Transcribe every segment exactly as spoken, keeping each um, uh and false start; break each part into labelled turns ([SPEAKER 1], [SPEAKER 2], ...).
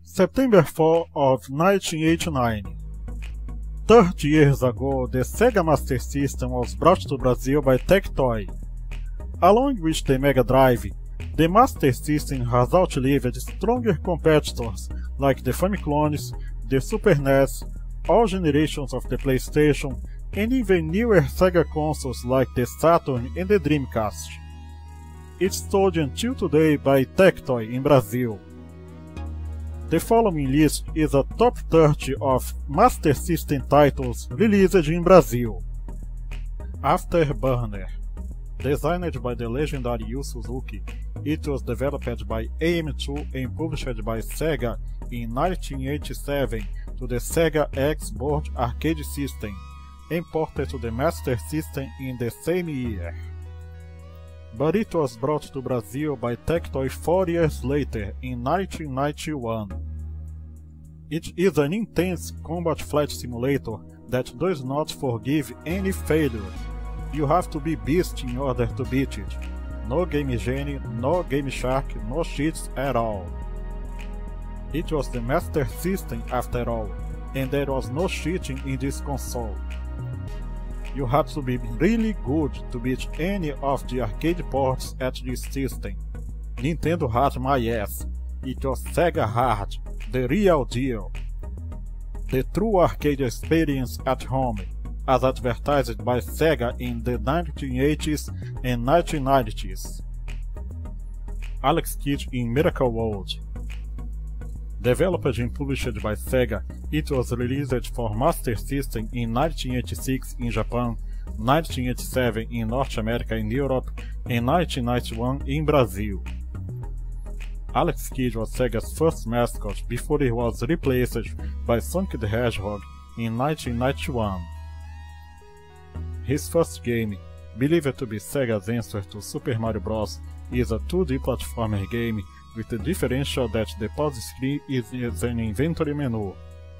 [SPEAKER 1] September fourth of nineteen eighty-nine. thirty years ago, the Sega Master System was brought to Brazil by Tectoy. Along with the Mega Drive, the Master System has outlived stronger competitors like the Famiclones, the Super N E S, all generations of the PlayStation, and even newer Sega consoles like the Saturn and the Dreamcast. It's sold until today by Tectoy in Brazil. The following list is a top thirty of Master System titles released in Brazil. Afterburner. Designed by the legendary Yu Suzuki, it was developed by A M two and published by Sega in nineteen eighty-seven to the Sega X-Board arcade system, and ported to the Master System in the same year. But it was brought to Brazil by Tectoy four years later, in nineteen ninety-one. It is an intense combat flight simulator that does not forgive any failure. You have to be beast in order to beat it. No Game Genie, no Game Shark, no cheats at all. It was the Master System after all, and there was no cheating in this console. You had to be really good to beat any of the arcade ports at this system. Nintendo had my ass. It was Sega hard, the real deal. The true arcade experience at home, as advertised by Sega in the nineteen eighties and nineteen nineties. Alex Kidd in Miracle World. Developed and published by Sega, it was released for Master System in nineteen eighty-six in Japan, nineteen eighty-seven in North America and Europe, and nineteen ninety-one in Brazil. Alex Kidd was Sega's first mascot before he was replaced by Sonic the Hedgehog in nineteen ninety-one. His first game, believed to be Sega's answer to Super Mario Bros., is a two D platformer game with the differential that the pause screen is, is an inventory menu.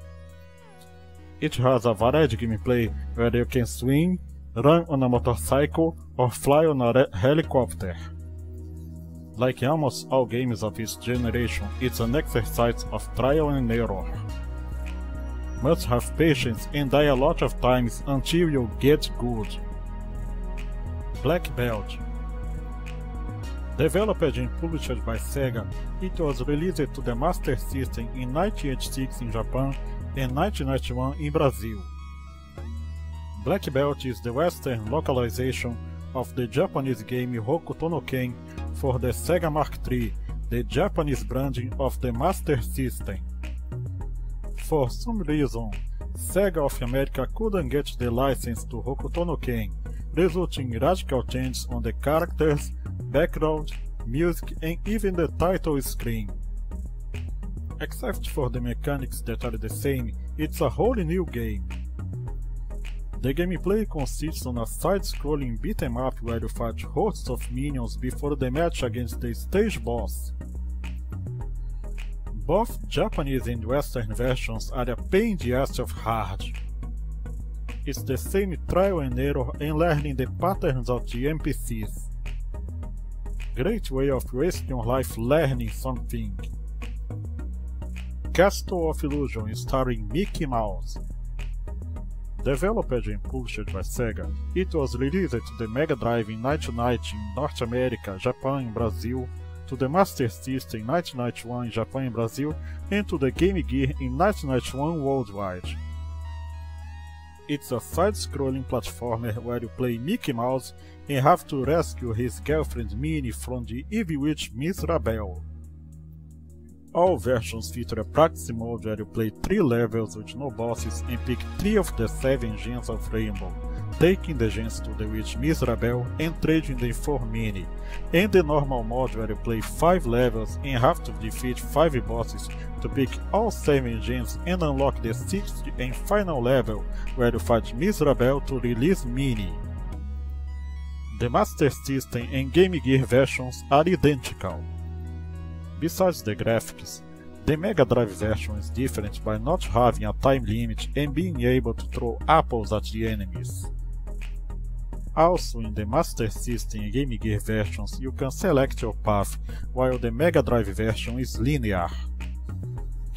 [SPEAKER 1] It has a varied gameplay where you can swing, run on a motorcycle, or fly on a helicopter. Like almost all games of its generation, it's an exercise of trial and error. Must have patience and die a lot of times until you get good. Black Belt. Developed and published by Sega, it was released to the Master System in nineteen eighty-six in Japan and nineteen ninety-one in Brazil. Black Belt is the Western localization of the Japanese game Hokuto no Ken for the Sega Mark three, the Japanese branding of the Master System. For some reason, Sega of America couldn't get the license to Hokuto no Ken, resulting in radical changes on the characters, background, music, and even the title screen. Except for the mechanics that are the same, it's a wholly new game. The gameplay consists on a side-scrolling beat-em-up where you fight hosts of minions before the match against the stage boss. Both Japanese and Western versions are a pain in the ass of hard. It's the same trial and error and learning the patterns of the N P Cs. Great way of wasting your life learning something. Castle of Illusion starring Mickey Mouse. Developed and published by Sega, it was released to the Mega Drive in nineteen ninety in North America, Japan and Brazil, to the Master System in nineteen ninety-one in Japan and Brazil, and to the Game Gear in nineteen ninety-one worldwide. It's a side-scrolling platformer where you play Mickey Mouse and have to rescue his girlfriend Minnie from the evil witch Mizrabel. All versions feature a practice mode where you play three levels with no bosses and pick three of the seven gems of Rainbow, taking the gems to the witch Mizrabel and trading them for Minnie, and the normal mode where you play five levels and have to defeat five bosses to pick all seven gems and unlock the sixth and final level where you fight Mizrabel to release Minnie. The Master System and Game Gear versions are identical. Besides the graphics, the Mega Drive version is different by not having a time limit and being able to throw apples at the enemies. Also in the Master System and Game Gear versions you can select your path, while the Mega Drive version is linear.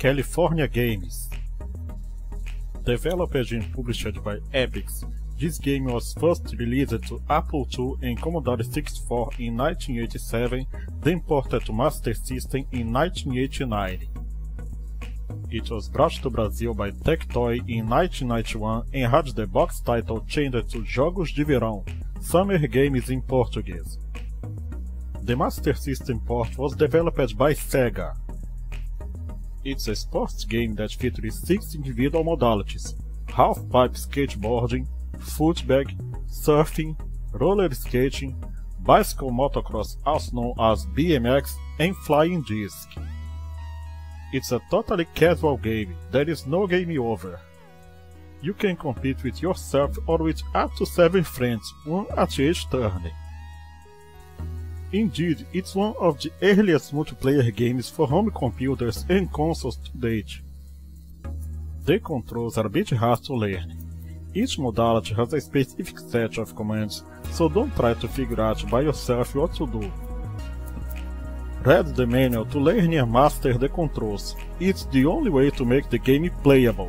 [SPEAKER 1] California Games. Developed and published by Epyx, this game was first released to Apple two and Commodore sixty-four in nineteen eighty-seven, then ported to Master System in nineteen eighty-nine. It was brought to Brazil by Tectoy in nineteen ninety-one and had the box title changed to Jogos de Verão, Summer Games in Portuguese. The Master System port was developed by Sega. It's a sports game that features six individual modalities: half-pipe skateboarding, footbag, surfing, roller skating, bicycle motocross also known as B M X, and flying disc. It's a totally casual game, there is no game over. You can compete with yourself or with up to seven friends, one at each turn. Indeed, it's one of the earliest multiplayer games for home computers and consoles to date. The controls are a bit hard to learn. Each modality has a specific set of commands, so don't try to figure out by yourself what to do. Read the manual to learn and master the controls. It's the only way to make the game playable.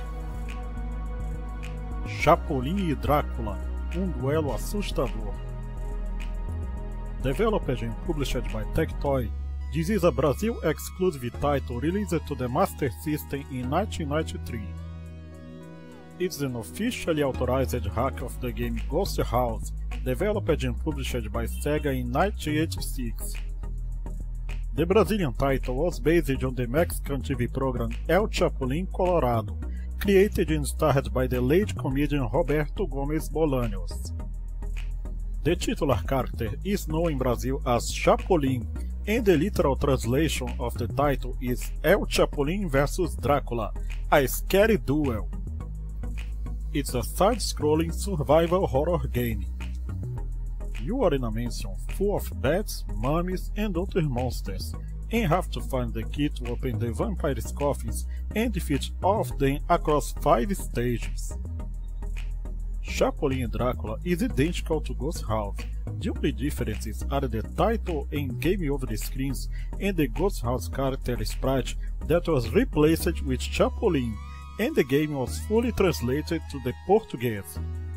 [SPEAKER 1] Chapolin e Drácula, um duelo assustador. Developed and published by Tectoy, this is a Brazil-exclusive title released to the Master System in nineteen ninety-three. It's an officially authorized hack of the game Ghost House, developed and published by Sega in nineteen eighty-six. The Brazilian title was based on the Mexican T V program El Chapulín Colorado, created and starred by the late comedian Roberto Gomes Bolaños. The titular character is known in Brazil as Chapolin, and the literal translation of the title is El Chapulín versus Drácula, a scary duel. It's a side-scrolling survival horror game. You are in a mansion full of bats, mummies, and other monsters, and have to find the key to open the vampire's coffins and defeat all of them across five stages. Chapolin and Drácula is identical to Ghost House. The only differences are the title and game over the screens and the Ghost House character sprite that was replaced with Chapolin, and the game was fully translated to the Portuguese.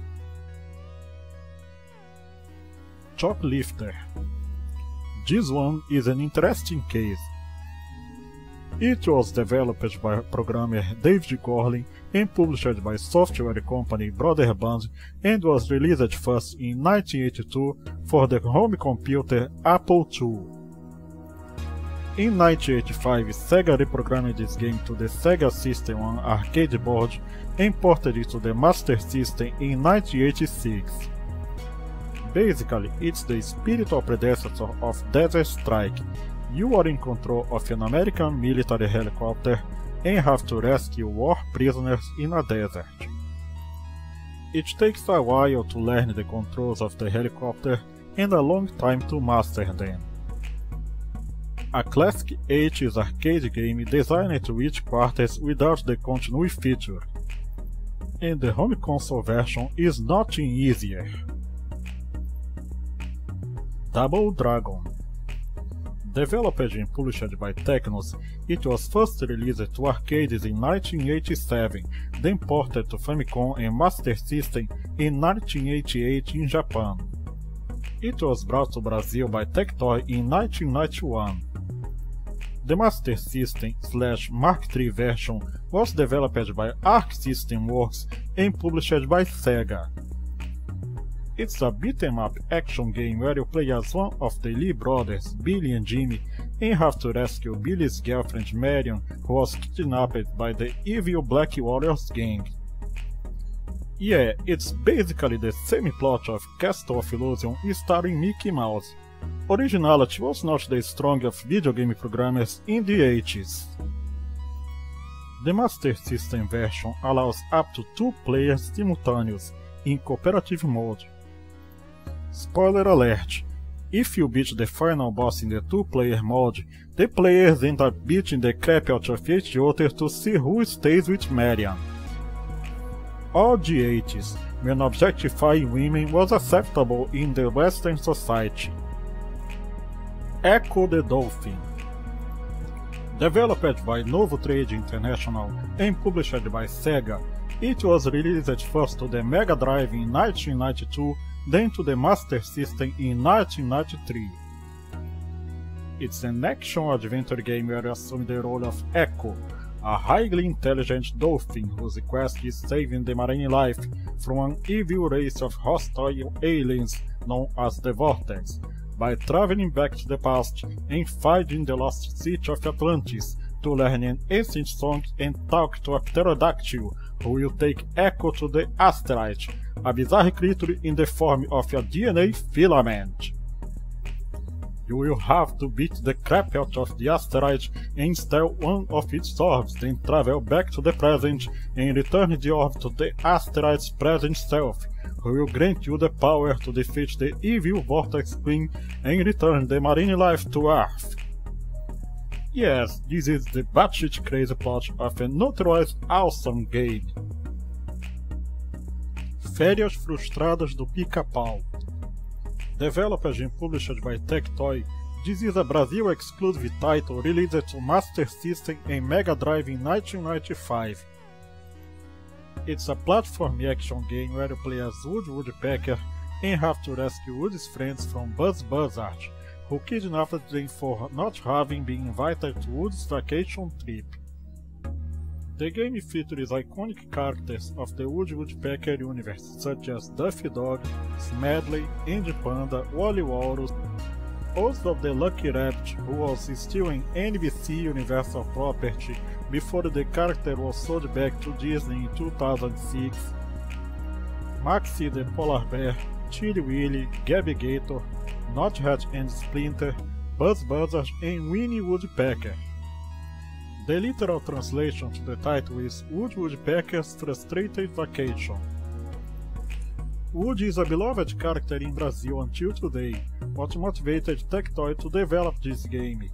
[SPEAKER 1] Choplifter. This one is an interesting case. It was developed by programmer David Corlin and published by software company Broderband and was released first in nineteen eighty-two for the home computer Apple two. In nineteen eighty-five, Sega reprogrammed this game to the Sega System one arcade board and ported it to the Master System in nineteen eighty-six. Basically, it's the spiritual predecessor of Desert Strike. You are in control of an American military helicopter and have to rescue war prisoners in a desert. It takes a while to learn the controls of the helicopter and a long time to master them. A classic eighties arcade game designed to reach quarters without the continue feature, and the home console version is nothing easier. Double Dragon. Developed and published by Technos, it was first released to arcades in nineteen eighty-seven, then ported to Famicom and Master System in nineteen eighty-eight in Japan. It was brought to Brazil by Tectoy in nineteen ninety-one. The Master System slash Mark three version was developed by Arc System Works and published by Sega. It's a beat-em-up action game where you play as one of the Lee brothers, Billy and Jimmy, and have to rescue Billy's girlfriend Marion, who was kidnapped by the evil Black Warriors gang. Yeah, it's basically the same plot of Castle of Illusion starring Mickey Mouse. Originality was not the strong of video game programmers in the eighties. The Master System version allows up to two players simultaneous, in cooperative mode. Spoiler alert! If you beat the final boss in the two-player mode, the players end up beating the crap out of each other to see who stays with Marion. All the eighties, when objectifying women was acceptable in the Western society. Echo the Dolphin. Developed by Novo Trade International and published by Sega, it was released first to the Mega Drive in nineteen ninety-two, then to the Master System in nineteen ninety-three. It's an action-adventure game where you assume the role of Echo, a highly intelligent dolphin whose quest is saving the marine life from an evil race of hostile aliens known as the Vortex, by traveling back to the past and finding the lost city of Atlantis to learn an ancient song and talk to a pterodactyl who will take Echo to the asteroid, a bizarre creature in the form of a D N A filament. You will have to beat the crap out of the asteroid and steal one of its orbs, then travel back to the present and return the orb to the asteroid's present self, who will grant you the power to defeat the evil Vortex Queen and return the marine life to Earth. Yes, this is the batshit crazy plot of a notorious awesome game. Férias Frustradas do Pica-Pau. Developed and published by Tectoy, this is a Brazil-exclusive title released to Master System and Mega Drive in nineteen ninety-five. It's a platform action game where you play as Woody Woodpecker and have to rescue Woody's friends from Buzz Buzzard, who kidnapped them for not having been invited to Woody's vacation trip. The game features iconic characters of the Woody Woodpecker universe such as Daffy Dog, Smedley, Andy Panda, Wally Walrus, also of the Lucky Rabbit, who was still an N B C Universal property before the character was sold back to Disney in two thousand six, Maxie the Polar Bear, Chili Willy, Gabby Gator, Knothead and Splinter, Buzz Buzzard and Winnie Woodpecker. The literal translation to the title is Woody Woodpecker's Frustrated Vacation. Woody is a beloved character in Brazil until today, what motivated Tectoy to develop this game.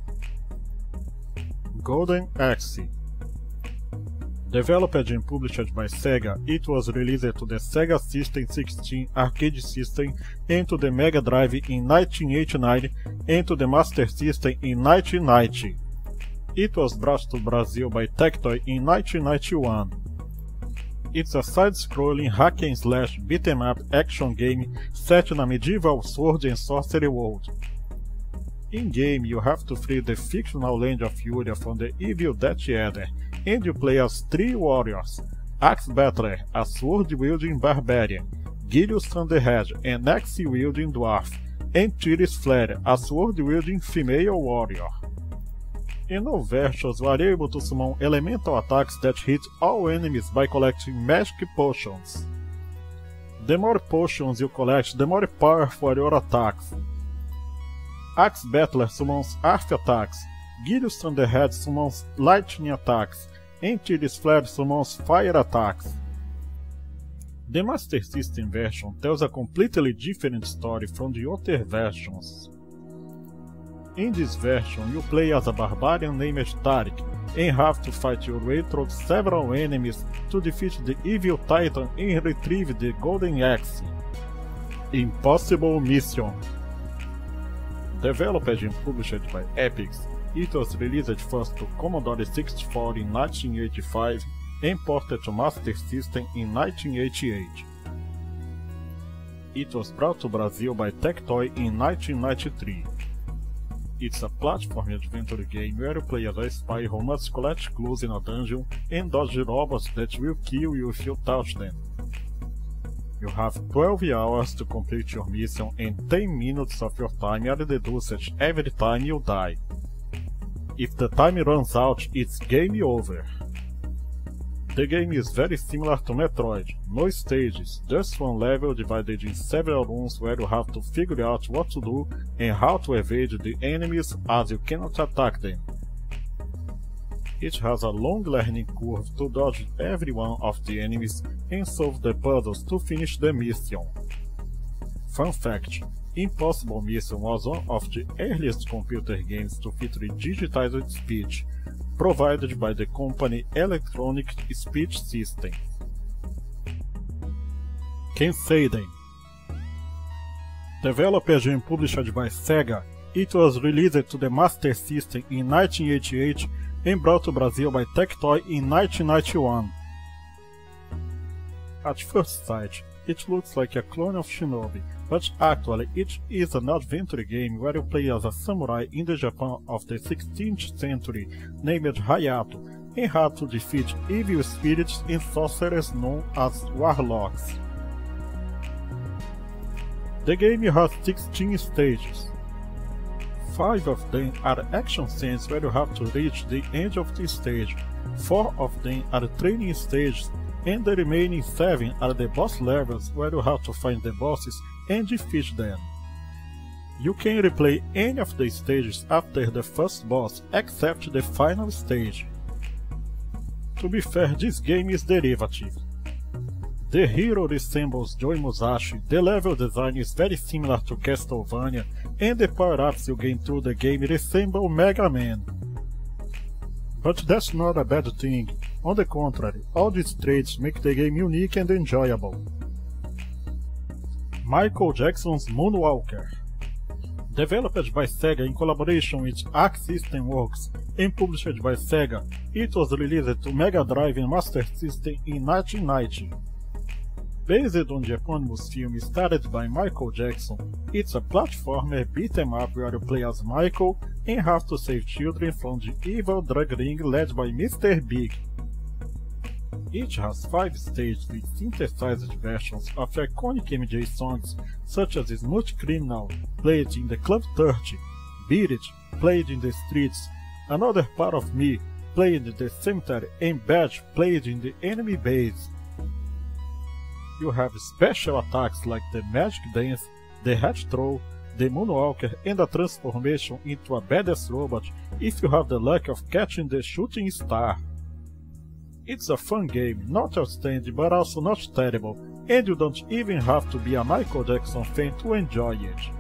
[SPEAKER 1] Golden Axe. Developed and published by Sega, it was released to the Sega System sixteen arcade system and to the Mega Drive in nineteen eighty-nine and to the Master System in nineteen ninety. It was brought to Brazil by Tectoy in nineteen ninety-one. It's a side-scrolling hack-and-slash beat-em-up action game set in a medieval sword and sorcery world. In-game, you have to free the fictional land of Yuria from the evil Death Eater, and you play as three warriors: Axe Battler, a sword-wielding barbarian, Gilius Thunderhead, an axe-wielding dwarf, and Tiris Flare, a sword-wielding female warrior. In all versions, you are able to summon elemental attacks that hit all enemies by collecting magic potions. The more potions you collect, the more power for your attacks. Axe Battler summons earth attacks, Gilius Thunderhead summons lightning attacks, and Tiris Flare summons fire attacks. The Master System version tells a completely different story from the other versions. In this version, you play as a barbarian named Tarik and have to fight your way through several enemies to defeat the evil Titan and retrieve the Golden Axe. Impossible Mission. Developed and published by Epyx, it was released first to Commodore sixty-four in nineteen eighty-five and ported to Master System in nineteen eighty-eight. It was brought to Brazil by Tectoy in nineteen ninety-three. It's a platform adventure game where you play as a spy who must collect clues in a dungeon and dodge robots that will kill you if you touch them. You have twelve hours to complete your mission and ten minutes of your time are deduced every time you die. If the time runs out, it's game over. The game is very similar to Metroid, no stages, just one level divided in several rooms where you have to figure out what to do and how to evade the enemies as you cannot attack them. It has a long learning curve to dodge every one of the enemies and solve the puzzles to finish the mission. Fun fact: Impossible Mission was one of the earliest computer games to feature digitized speech, provided by the company Electronic Speech Systems. Kenseiden. Developed and published by Sega, it was released to the Master System in nineteen eighty-eight and brought to Brazil by Tectoy in nineteen ninety-one. At first sight, it looks like a clone of Shinobi, but actually it is an adventure game where you play as a samurai in the Japan of the sixteenth century named Hayato, and have to defeat evil spirits and sorcerers known as warlocks. The game has sixteen stages. Five of them are action scenes where you have to reach the end of the stage, four of them are training stages, and the remaining seven are the boss levels where you have to find the bosses and defeat them. You can replay any of the stages after the first boss except the final stage. To be fair, this game is derivative. The hero resembles Joe Musashi, the level design is very similar to Castlevania, and the power-ups you gain through the game resemble Mega Man. But that's not a bad thing. On the contrary, all these traits make the game unique and enjoyable. Michael Jackson's Moonwalker. Developed by Sega in collaboration with Arc System Works and published by Sega, it was released to Mega Drive and Master System in nineteen ninety. Based on the eponymous film starred by Michael Jackson, it's a platformer beat-em-up where you play as Michael and have to save children from the evil drug ring led by Mister Big. Each has five stages with synthesized versions of iconic M J songs such as Smooth Criminal, played in the Club thirty, Beat It, played in the streets, Another Part of Me, played in the cemetery, and Badge, played in the enemy base. You have special attacks like the Magic Dance, the Hat Throw, the Moonwalker, and a transformation into a badass robot if you have the luck of catching the shooting star. It's a fun game, not outstanding but also not terrible, and you don't even have to be a Michael Jackson fan to enjoy it.